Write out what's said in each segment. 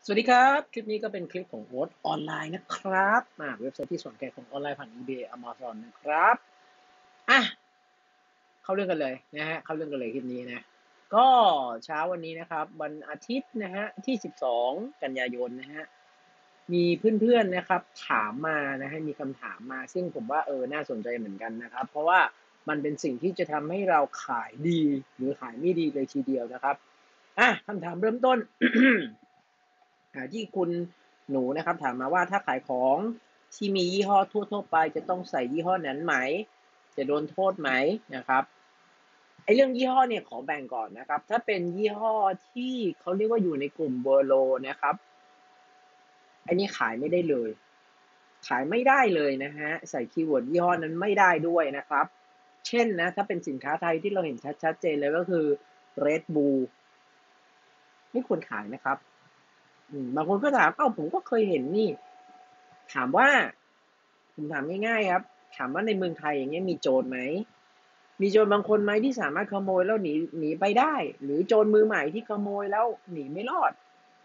สวัสดีครับคลิปนี้ก็เป็นคลิปของโอ๊ตออนไลน์นะครับเว็บไซต์ที่สอนขายของออนไลน์ผ่าน eBay Amazon นะครับอ่ะเข้าเรื่องกันเลยนะฮะเข้าเรื่องกันเลยคลิปนี้นะก็เช้าวันนี้นะครับวันอาทิตย์นะฮะที่12กันยายนนะฮะมีเพื่อนๆนะครับถามมานะฮะมีคำถามมาซึ่งผมว่าน่าสนใจเหมือนกันนะครับเพราะว่ามันเป็นสิ่งที่จะทำให้เราขายดีหรือขายไม่ดีเลยทีเดียวนะครับคำถามเริ่มต้น ที่คุณหนูนะครับถามมาว่าถ้าขายของที่มียี่ห้อทั่วๆไปจะต้องใส่ยี่ห้อนั้นไหมจะโดนโทษไหมนะครับไอ้เรื่องยี่ห้อเนี่ยขอแบ่งก่อนนะครับถ้าเป็นยี่ห้อที่เขาเรียกว่าอยู่ในกลุ่มเวอร์โลนะครับอันนี้ขายไม่ได้เลยขายไม่ได้เลยนะฮะใส่คีย์เวิร์ดยี่ห้อนั้นไม่ได้ด้วยนะครับเช่นนะถ้าเป็นสินค้าไทยที่เราเห็นชัดเจนเลยก็คือ Red Bull ไม่ควรขายนะครับบางคนก็ถามผมก็เคยเห็นนี่ ถามว่าผมถามง่ายๆครับถามว่าในเมืองไทยอย่างเงี้ยมีโจรไหมมีโจรบางคนไหมที่สามารถขโมยแล้วหนีไปได้หรือโจรมือใหม่ที่ขโมยแล้วหนีไม่รอด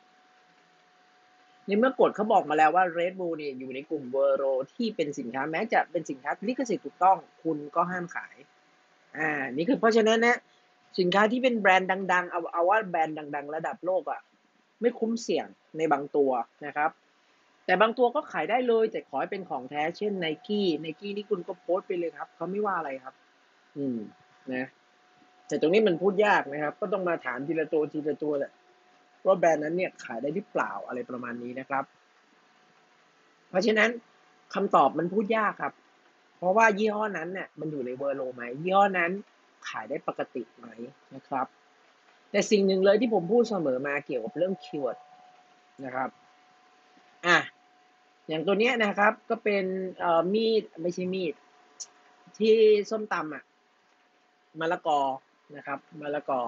ในเมื่อกฎเขาบอกมาแล้วว่า Red Bull เนี่ยอยู่ในกลุ่มเวอร์โรที่เป็นสินค้าแม้จะเป็นสินค้าลิขสิทธิ์ถูกต้องคุณก็ห้ามขายนี่คือเพราะฉะนั้นนะสินค้าที่เป็นแบรนด์ดังๆเอาว่าแบรนด์ดังๆระดับโลกอ่ะไม่คุ้มเสี่ยงในบางตัวนะครับ แต่บางตัวก็ขายได้เลยแต่ขอให้เป็นของแท้เช่นไนกี้นี่คุณก็โพสต์ไปเลยครับเขาไม่ว่าอะไรครับอืมนะแต่ตรงนี้มันพูดยากนะครับก็ต้องมาถามทีละตัวแหละว่าแบรนด์นั้นเนี่ยขายได้หรือเปล่าอะไรประมาณนี้นะครับเพราะฉะนั้นคำตอบมันพูดยากครับเพราะว่ายี่ห้อนั้นเนี่ยมันอยู่ในเวอร์โลไหมยี่ห้อนั้นขายได้ปกติไหมนะครับแต่สิ่งหนึ่งเลยที่ผมพูดเสมอมาเกี่ยวกับเรื่องคีย์เวิร์ดนะครับอ่ะ อย่างตัวเนี้ยนะครับก็เป็นมีดไม่ใช่มีดที่ส้มตำมะละกอนะครับมะละกอ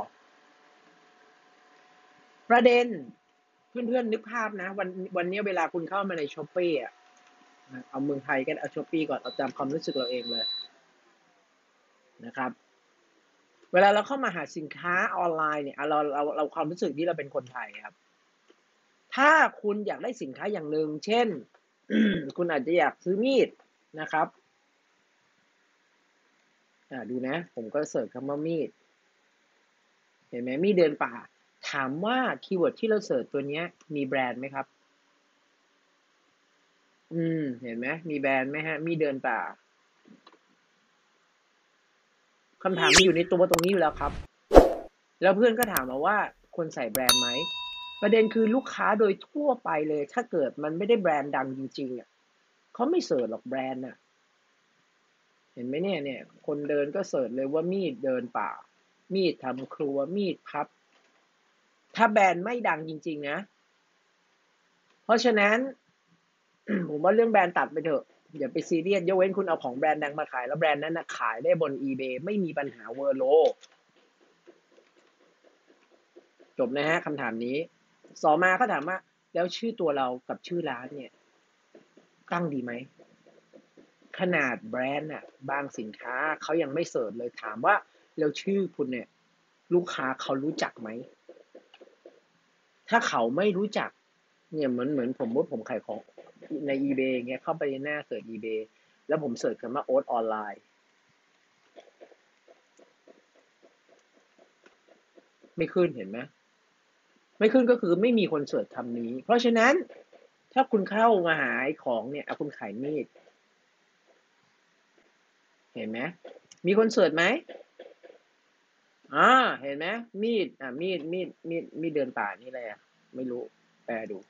ประเด็นเพื่อนๆนึกภาพนะวันนี้เวลาคุณเข้ามาในช้อปปี้เอาเมืองไทยกันเอาช้อปปี้ก่อนเอาตามความรู้สึกเราเองเลยนะครับเวลาเราเข้ามาหาสินค้าออนไลน์เนี่ยเราความรู้สึกที่เราเป็นคนไทยครับถ้าคุณอยากได้สินค้าอย่างหนึ่งเช่นคุณอาจจะอยากซื้อมีดนะครับดูนะผมก็เสิร์ชคำว่ามีด เห็นไหมมีเดินป่าถามว่าคีย์เวิร์ดที่เราเสิร์ชตัวเนี้ยมีแบรนด์ไหมครับเห็นไหมมีแบรนด์ไหมฮะมีเดินป่าคำถามมันอยู่ในตัวตรงนี้อยู่แล้วครับแล้วเพื่อนก็ถามมาว่าควรใส่แบรนด์ไหมประเด็นคือลูกค้าโดยทั่วไปเลยถ้าเกิดมันไม่ได้แบรนด์ดังจริงๆเขาไม่เสิร์ชหรอกแบรนด์เห็นไหมเนี่ยคนเดินก็เสิร์ชเลยว่ามีดเดินป่ามีดทำครัวมีดพับถ้าแบรนด์ไม่ดังจริงๆนะเพราะฉะนั้น ผมว่าเรื่องแบรนด์ตัดไปเถอะอย่าไปซีเรียสยกเว้นคุณเอาของแบรนด์ดังมาขายแล้วแบรนด์นั้นนะขายได้บน eBay ไม่มีปัญหาเวอร์โลจบนะฮะคำถามนี้ต่อมาเขาถามว่าแล้วชื่อตัวเรากับชื่อร้านเนี่ยตั้งดีไหมขนาดแบรนด์บางสินค้าเขายังไม่เสิร์ชเลยถามว่าแล้วชื่อคุณเนี่ยลูกค้าเขารู้จักไหมถ้าเขาไม่รู้จักเนี่ยเหมือนผมขายของใน eBay เงี้ยเข้าไปในหน้าเสิร์ช eBay แล้วผมเสิร์ชคำว่าโอ๊ตออนไลน์ไม่ขึ้นเห็นไหม ไม่ขึ้นก็คือไม่มีคนเสิร์ชคำนี้เพราะฉะนั้นถ้าคุณเข้ามาหาของเนี่ยคุณขายมีดเห็นไหมมีคนเสิร์ชไหมอ่าเห็นไหมมีดมีดเดินป่านี่อะไรไม่รู้แปลดู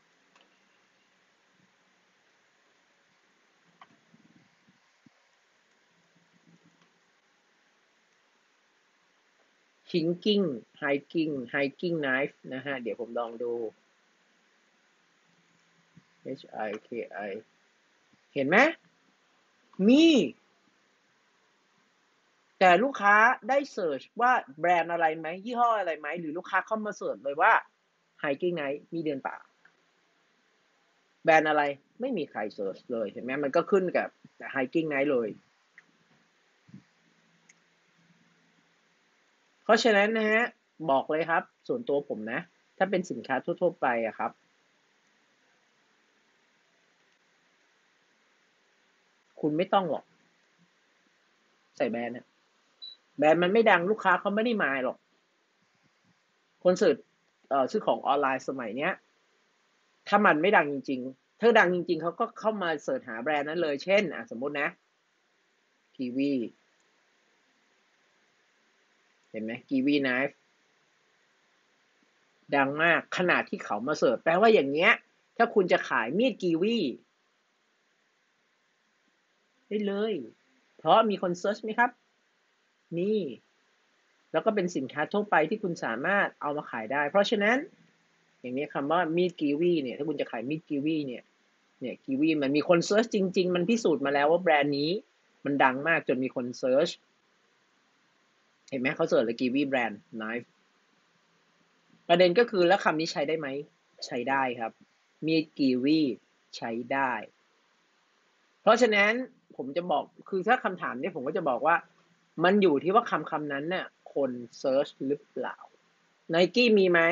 ฮิงกิ้งไฮกิ้งไนฟ์นะฮะเดี๋ยวผมลองดู HIKI เห็นไหมมีแต่ลูกค้าได้เสิร์ชว่าแบรนด์อะไรไหมยี่ห้ออะไรไหมหรือลูกค้าเข้ามาเสิร์ชเลยว่า Hiking Night มีเดินป่า แบรนด์อะไรไม่มีใครเสิร์ชเลยเห็นไหมมันก็ขึ้นกับ Hiking Night เลยเพราะฉะนั้นนะฮะบอกเลยครับส่วนตัวผมนะถ้าเป็นสินค้าทั่วๆไปครับคุณไม่ต้องหรอกใส่แบรนด์นะแบรนด์มันไม่ดังลูกค้าเขาไม่ได้มาหรอกคนเสิร์ชซื้อของออนไลน์สมัยเนี้ยถ้ามันไม่ดังจริงๆถ้าดังจริงๆเขาก็เข้ามาเสิร์ชหาแบรนด์นั้นเลยเช่นสมมตินะกีวีเห็นไหมกีวีไนฟ์ดังมากขนาดที่เขามาเสิร์ชแปลว่าอย่างเงี้ยถ้าคุณจะขายมีดกีวีได้เลยเพราะมีคนเซิร์ชไหมครับมีแล้วก็เป็นสินค้าทั่วไปที่คุณสามารถเอามาขายได้เพราะฉะนั้นอย่างนี้คำว่ามีดกีวีเนี่ยถ้าคุณจะขายมีดกีวีเนี่ยกีวีมันมีคนเซิร์ชจริงๆมันพิสูจน์มาแล้วว่าแบรนด์นี้มันดังมากจนมีคนเซิร์ชเห็นไหมเขาเสิร์ชเลยกีวีแบรนด์ไนฟ์ประเด็นก็คือแล้วคำนี้ใช้ได้ไหมใช้ได้ครับมีดกีวีใช้ได้เพราะฉะนั้นผมจะบอกคือถ้าคำถามนี้ผมก็จะบอกว่ามันอยู่ที่ว่าคำนั้นเนี่ยคนเซิร์ชหรือเปล่าไนกี้มีไหม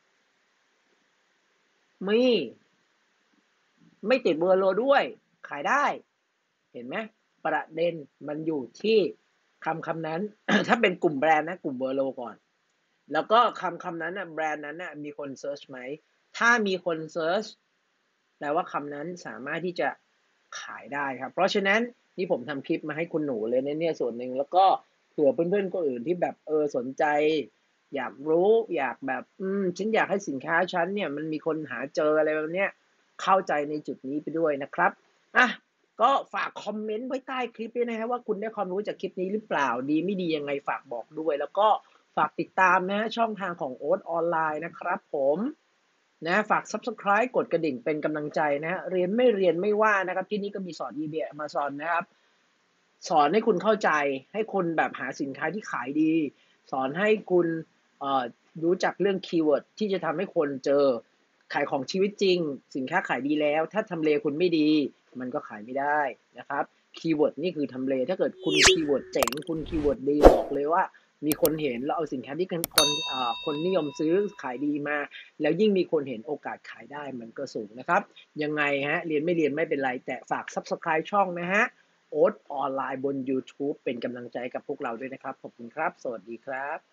มีไม่ติดเบอร์โลด้วยขายได้เห็นไหมประเด็นมันอยู่ที่คำนั้น ถ้าเป็นกลุ่มแบรนด์นะกลุ่มเบอร์โลก่อนแล้วก็คำนั้นนะแบรนด์นั้นนะมีคนเซิร์ชไหมถ้ามีคนเซิร์ชแปลว่าคำนั้นสามารถที่จะขายได้ครับเพราะฉะนั้นนี่ผมทำคลิปมาให้คุณหนูเลยเนี่ยส่วนหนึ่งแล้วก็เผื่อเพื่อนๆคนอื่นที่แบบสนใจอยากรู้อยากแบบฉันอยากให้สินค้าฉันเนี่ยมันมีคนหาเจออะไรแบบเนี้ยเข้าใจในจุดนี้ไปด้วยนะครับอ่ะก็ฝากคอมเมนต์ไว้ใต้คลิปด้วยนะครับว่าคุณได้ความรู้จากคลิปนี้หรือเปล่าดีไม่ดียังไงฝากบอกด้วยแล้วก็ฝากติดตามนะช่องทางของโอ๊ตออนไลน์นะครับผมนะฝาก Subscribe กดกระดิ่งเป็นกำลังใจนะเรียนไม่ว่านะครับที่นี่ก็มีสอน eBay Amazon นะครับสอนให้คุณเข้าใจให้คุณแบบหาสินค้าที่ขายดีสอนให้คุณรู้จักเรื่องคีย์เวิร์ดที่จะทำให้คนเจอขายของชีวิตจริงสินค้าขายดีแล้วถ้าทำเลคุณไม่ดีมันก็ขายไม่ได้นะครับคีย์เวิร์ดนี่คือทำเลถ้าเกิดคุณคีย์เวิร์ดเจ๋งคุณคีย์เวิร์ดดีบอกเลยว่ามีคนเห็นแล้วเอาสินค้าที่คนนิยมซื้อขายดีมาแล้วยิ่งมีคนเห็นโอกาสขายได้มันก็สูงนะครับยังไงฮะเรียนไม่เป็นไรแต่ฝาก Subscribe ช่องนะฮะโอ๊ตออนไลน์บน YouTube เป็นกำลังใจกับพวกเราด้วยนะครับขอบคุณครับสวัสดีครับ